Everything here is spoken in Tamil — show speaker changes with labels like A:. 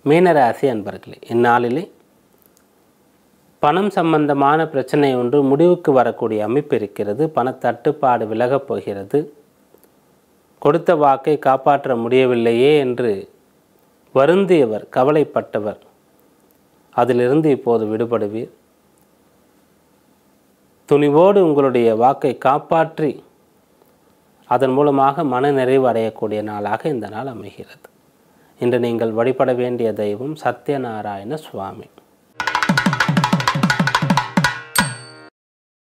A: மீனராசி அன்பர்களே, இந்நாளிலே பணம் சம்பந்தமான பிரச்சனை ஒன்று முடிவுக்கு வரக்கூடிய அமைப்பு இருக்கிறது. பணத்தட்டுப்பாடு விலகப் போகிறது. கொடுத்த வாக்கை காப்பாற்ற முடியவில்லையே என்று வருந்தியவர், கவலைப்பட்டவர், அதிலிருந்து இப்போது விடுபடுவீர். துணிவோடு உங்களுடைய வாக்கை காப்பாற்றி அதன் மூலமாக மன நிறைவு அடையக்கூடிய நாளாக இந்த நாள் அமைகிறது. இன்று நீங்கள் வழிபட வேண்டிய தெய்வம் சத்யநாராயண சுவாமி.